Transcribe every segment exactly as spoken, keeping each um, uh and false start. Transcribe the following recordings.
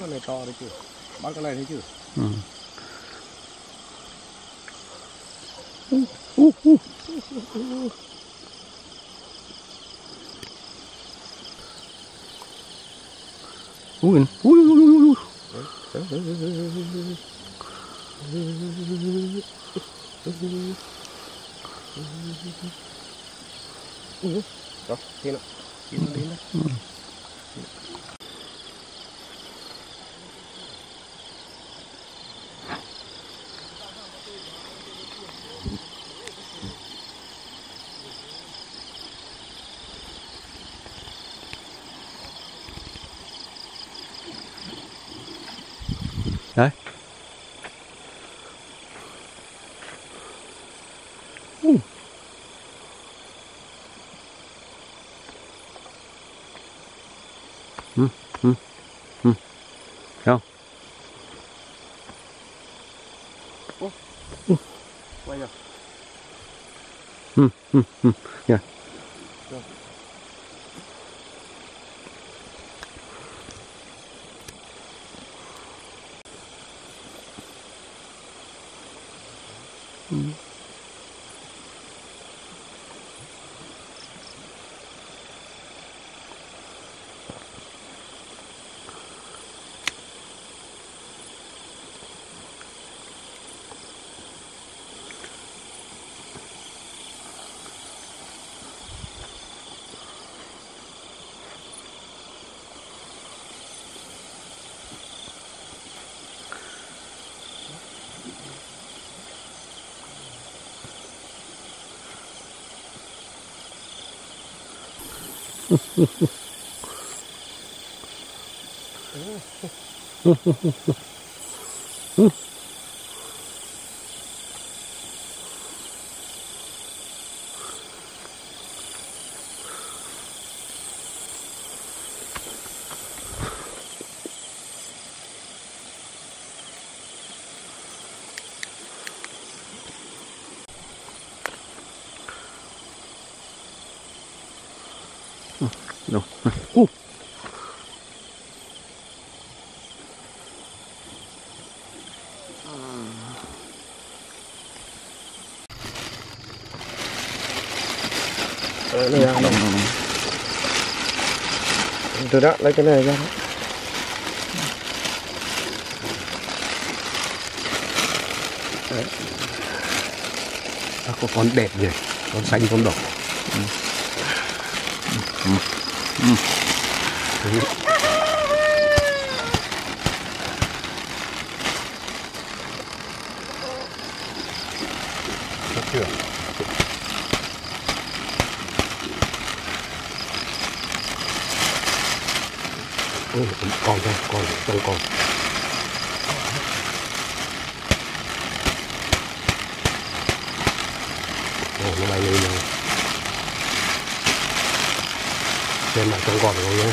con này to đấy chứ, bắt con này đấy chứ. Ừ. Uh, uh, uh. Ui, ui, ui, ui, ui. Đó, thế nào, đi nó đi nó. Đấy. Uh. Ừ, ừ, ừ. Thấy không? Ô, ừ. quay rồi. Ừ, ừ, ừ. Yeah. Rồi. Ừ. Đâu. Uh. Ờ, đây là từ đó lấy cái này ra. Đấy. À, có con đẹp nhỉ, con xanh con đỏ. Ừ. Ừ. Ừ. Ừ. Được chưa? Ừ, còn thôi, còn trong còn. Ồ, nó bay lên rồi. Xem lại trong còn rồi nhé.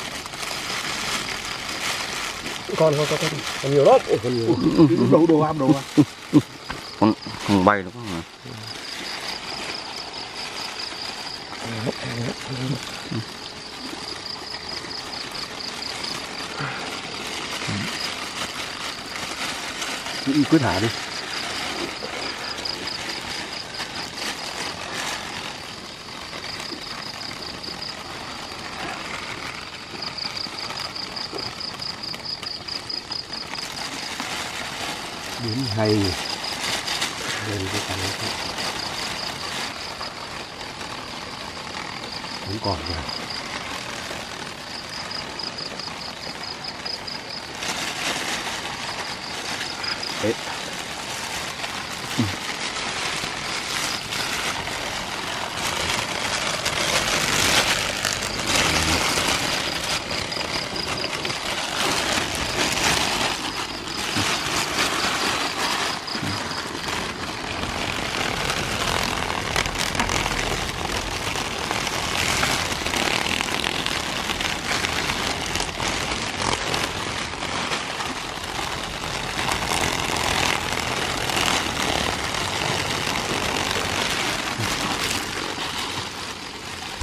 Con con con con còn nhiều lắm. Ủa, còn nhiều. Đồ đồ am đồ am. Con con bay đúng không? Ừ. Cứ thả đi. Biến hay lên cái cánh vẫn còn rồi. Đấy. Ừ.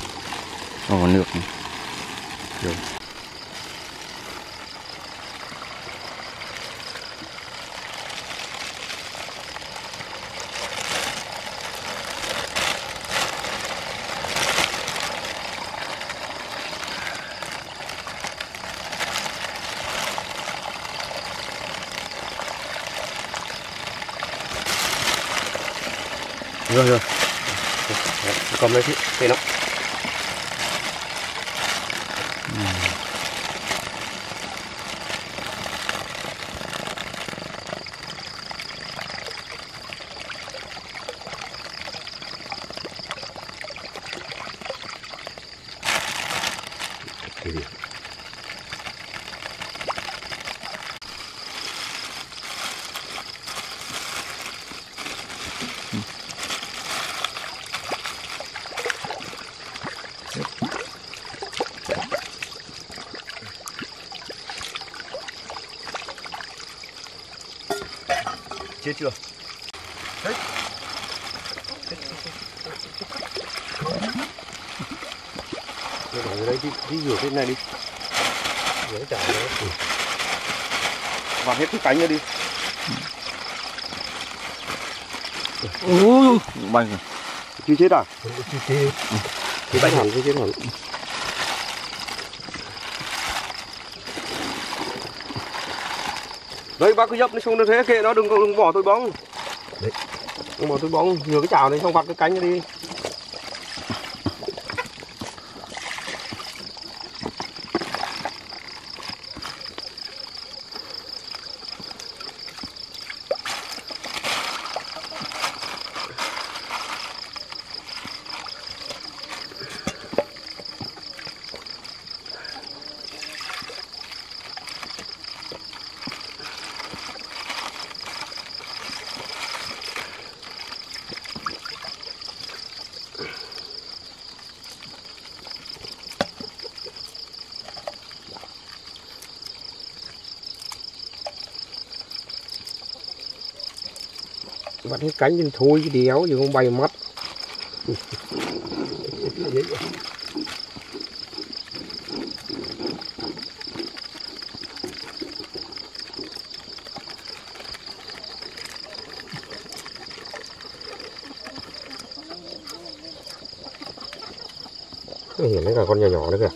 Ồ, nước này. Được. Rồi rồi. Cầm lấy cái nó. Chết chưa? Đấy. Rồi để đây đi, đi rửa cái này đi. Rửa chả nữa. Ừ. Vặt hết cái cánh ra đi. Ôi, bay rồi. Chưa chết à? Chưa chết. Cái bánh hẳn chưa chết hẳn. Đấy bác cứ dấp nó xuống nó thế kệ nó đừng đừng bỏ túi bóng. Đấy. Đừng bỏ túi bóng, rửa cái chảo này xong vặt cái cánh ra đi. Vặt hết cánh thì thôi chứ đéo chứ không bay mất. Hiện đấy cả con nhỏ nhỏ nữa kìa.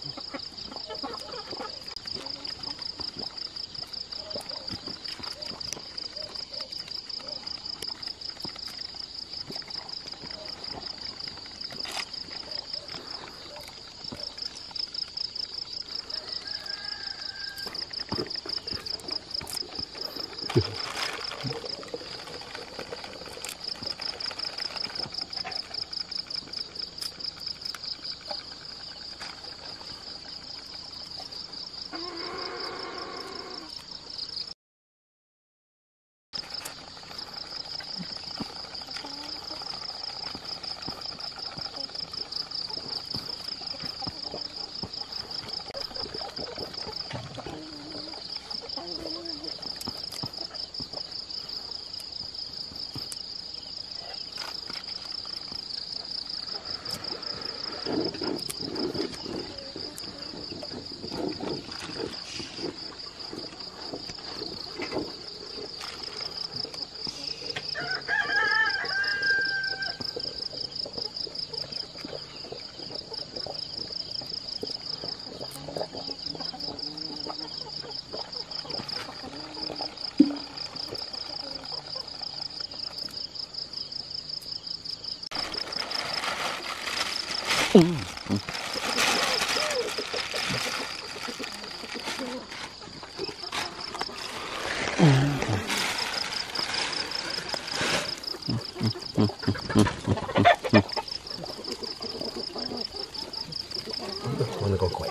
Ừ. Ừ. Con này còn khỏe.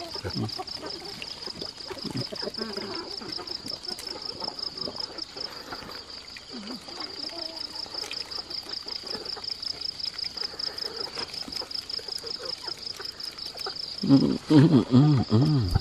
Ừ, ừ, ừ, ừ.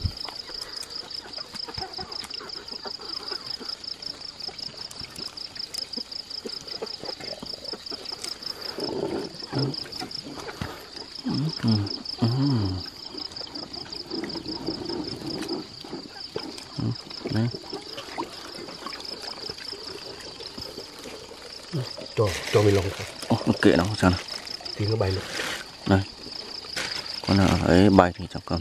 Đấy. Cho cho mình lòng. Ồ, kệ nó sao nào. Thì nó bay được. Đây. Con nào thấy bay thì cháu cầm.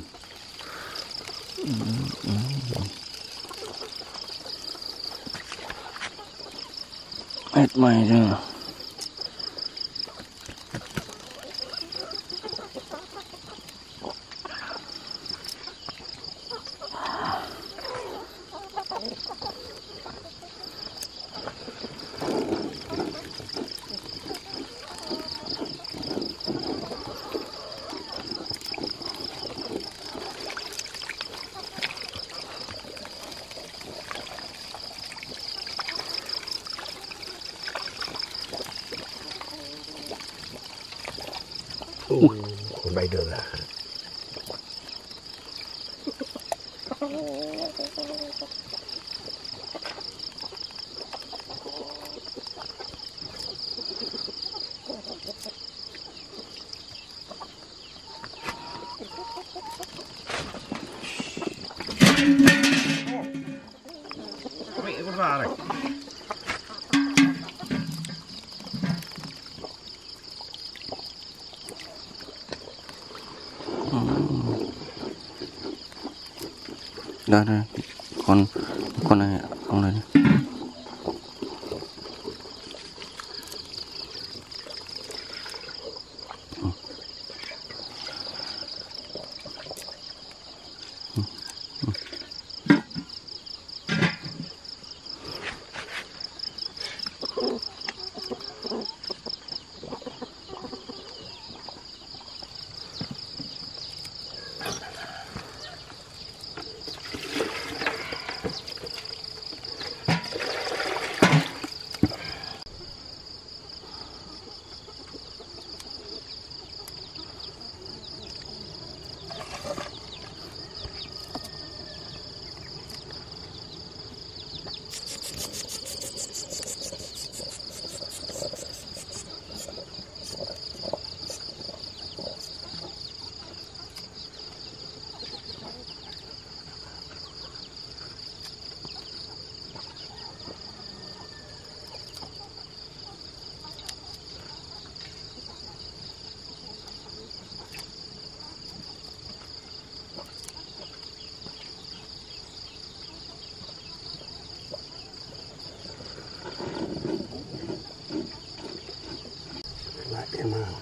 Hết mày chưa? bay được à? Mẹ con gà này. Đây đây, con con này con này. Lại em nào.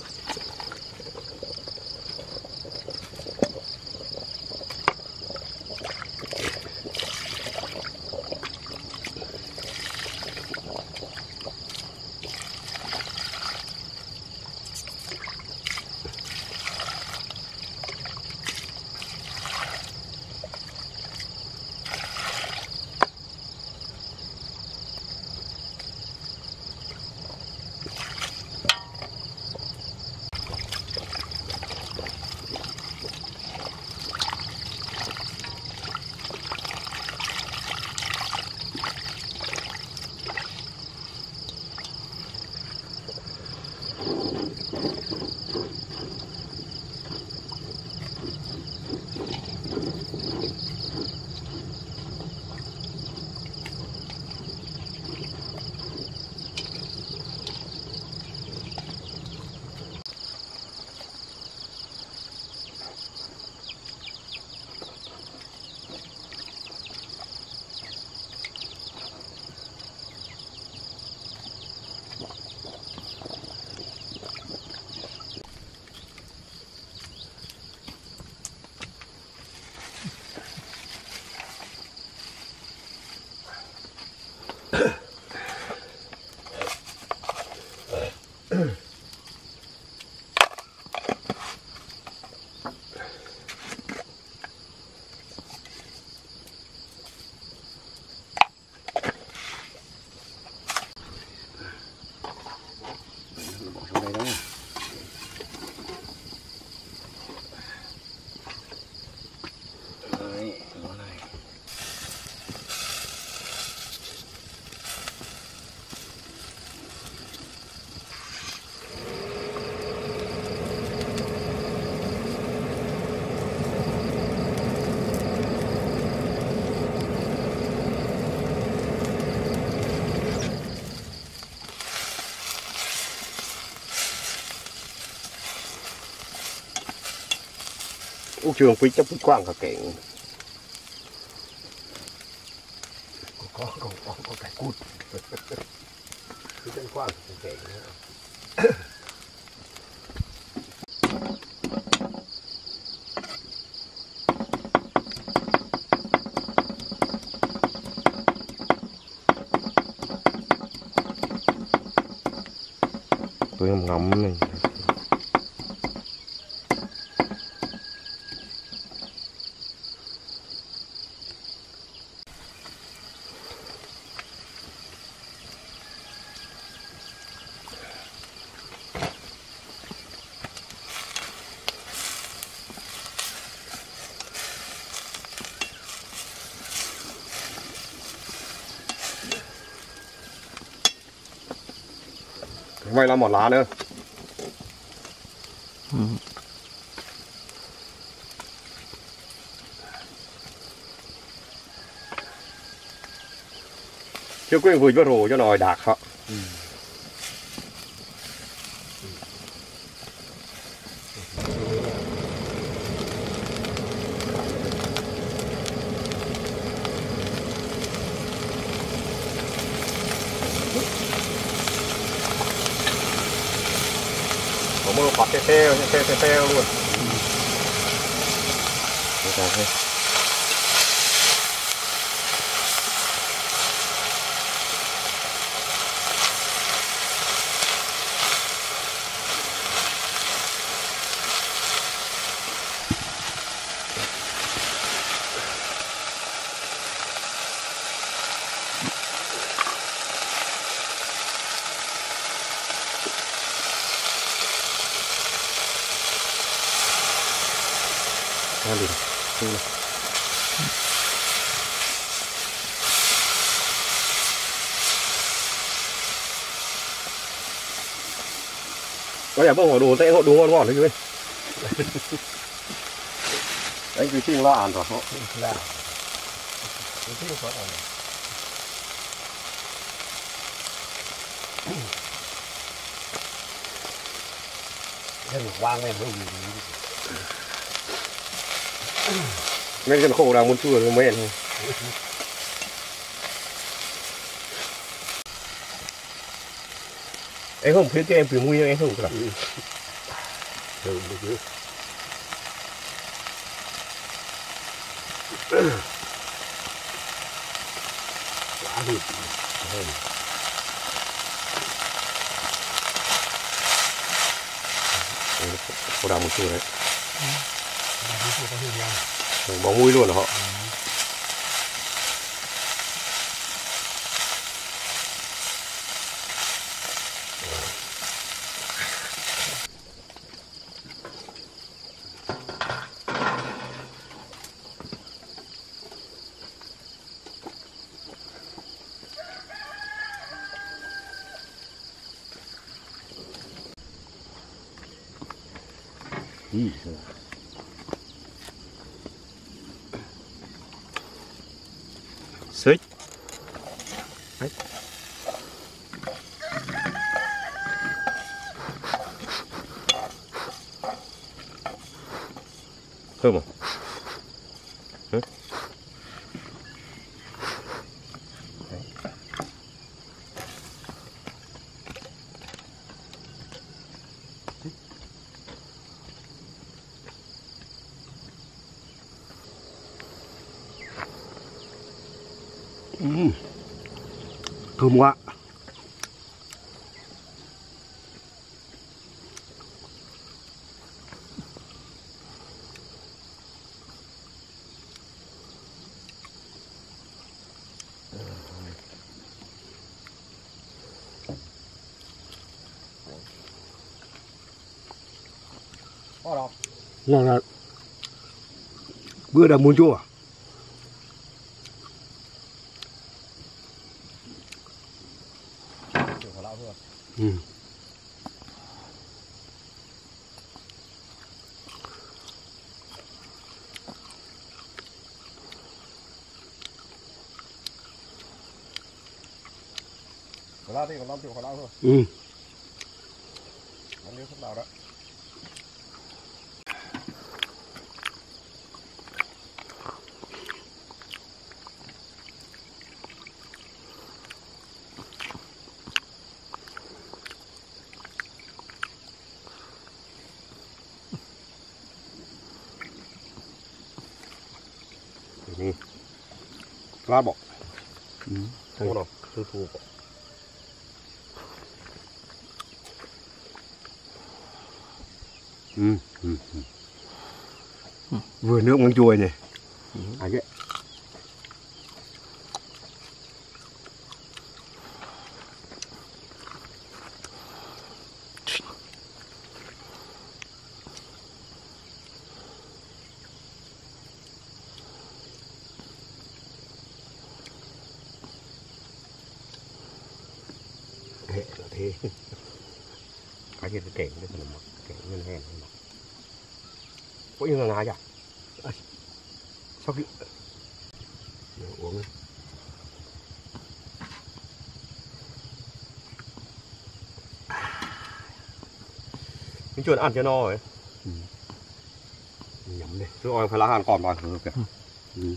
Ủa trường quý chấp quang cả kẹn. Có có có có cái cút. Quý chấp quang cả kẹn. Tôi ngầm ngầm này. ไม่ละหมดล้านเนอะเชื่อกุ้งคุยว่าโรจะหน่อยดักครับผมมือปัดเท่ๆเท่ๆเท่ๆluônนี่กันให้น่าดีนี่นะก็อย่าเพิ่งหัวดูเต้หัวดูก่อนๆเลย anh cứ xin lo ăn rồi họ là cái gì có ở đây là quang lên với gì mấy cái khổ đang muốn chua rồi mấy anh em không biết cái em bị mui em không cả được được chứ quá thịt khổ đang muốn chua đấy bóng mui luôn hả họ Ý, xích đấy thơm không? Hả? ừ. Thơm quá. Ngon là bữa đã muốn chua. Ừ. Khổ lao đi, còn lao chịu khổ lao thôi. Ừ. Ăn điếu thuốc đào đó. Ini kelabok. Hmm. Ngono, susu. Ừ. Ừ. Ừ. Vừa nước măng chua nhỉ. Ừ. À vậy. Thế là thế. cái gì cái cái phần một cái nhân hèn có như là ngài à sao kì uống đi. mình chưa ăn cho no rồi Ừ. Nhắm đi. chứ oi phải lá hàn còn vào được kìa. Ừ.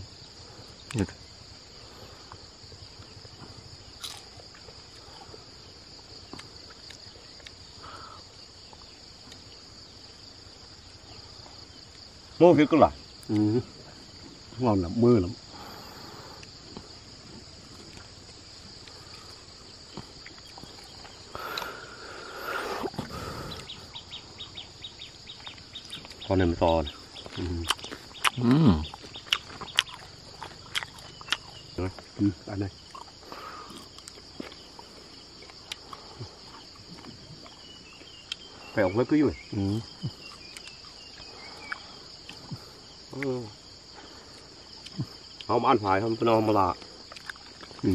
Mua cái cứ là Ừ. Ngon lắm, mưa lắm. con này mới to này. Ừ. Ừ. Ừ. Ăn đây. Phải ống với cứ rồi. Ừ. Ừ. Không ăn phải không nó mà lạ. Ừ.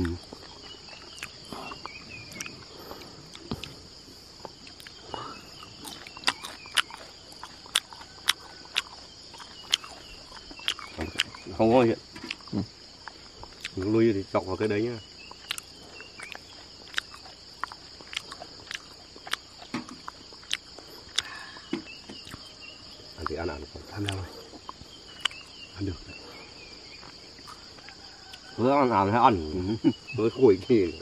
Không có hiện. Ừ. Lui thì chọc vào cái đấy nhá. Ăn thì ăn ăn không. Ăn đâu rồi. Ăn được. Cứ ăn ăn hay ăn. Cứ khui kia.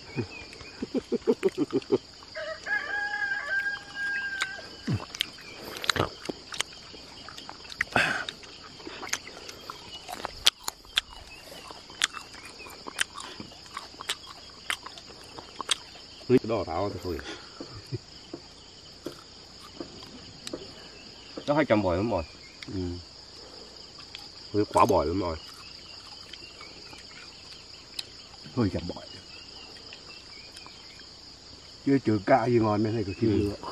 Cái đỏ táo thì thôi. Nó hai trăm bỏi lắm rồi. Ừ. Với quá bỏi lắm rồi. Hơi chậm bỏi. Chưa chữ cá gì ngon mấy này có chịu nữa.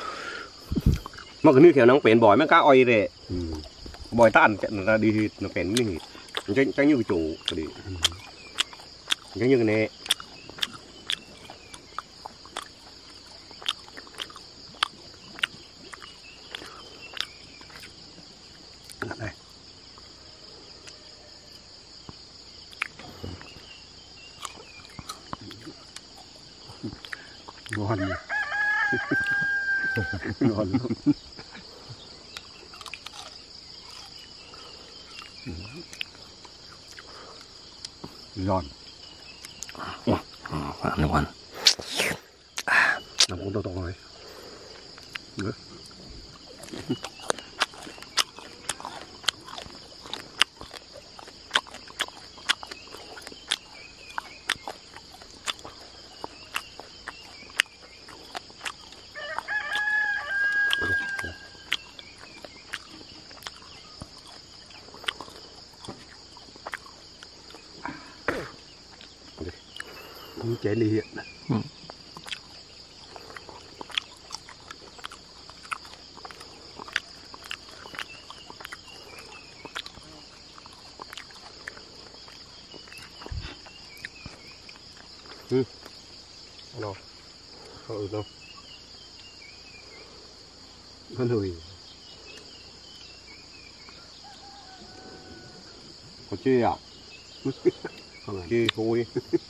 Mà cái như kiểu nó bén bỏi mấy cá oi đấy. Ừ. Bỏi tan chạy ra đi thì nó bén như hít. Tránh tránh như cái chủ cái đi. Ừ. Tránh như cái này. Đây. Ngon nhỉ. Ngon lắm. Giòn. Ăn ngon. Làm con to to này. Nữa. Chén đi hiện. Ừ. Ừ. Đâu? Ừ đâu? Con hùi. Có chi à? Không ăn. Chi thôi.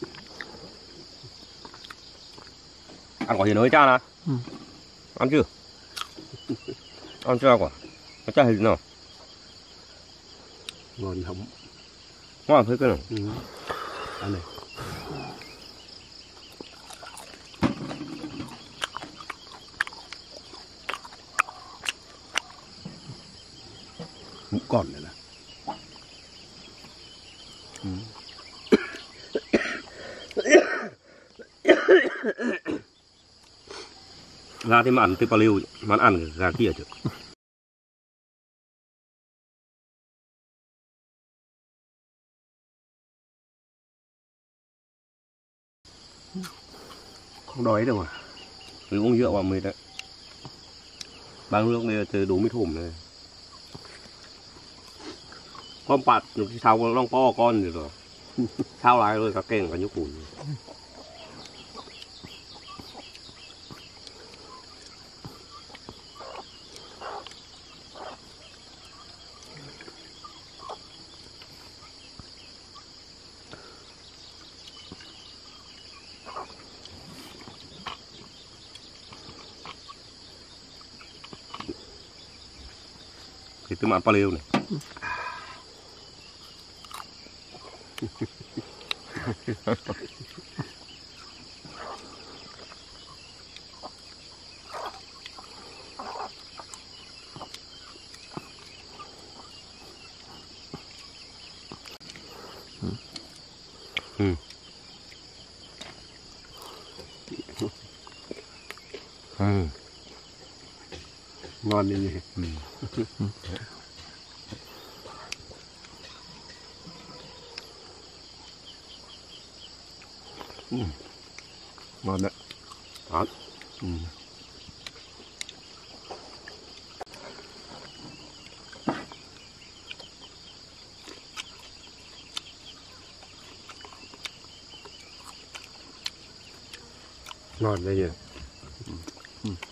Ăn quả gì nữa cha nè? Ừ. Ăn chưa? Ăn chưa quả? Nó cha hình nào? Ngon lắm. Ngon thấy cái nào? Ừ. Ăn này. Mũ còn nữa nè. Ừ. Gà thì mà ăn từ bao liêu mà ăn gà kia chứ. Không đói đâu à. Mình uống rượu vào mệt đấy. Bằng nước này từ đủ mấy thùng này. Con bạt sao con long to con rồi rồi. Sao lại rồi cả kèn cả nhúc bùn. từ mạn pa liêu này ừ. Ừ. Ngon đi nhỉ. Ừ. Ừ. Ngon đấy. Đó. Ừ. Ngon đấy nhỉ. Ừ.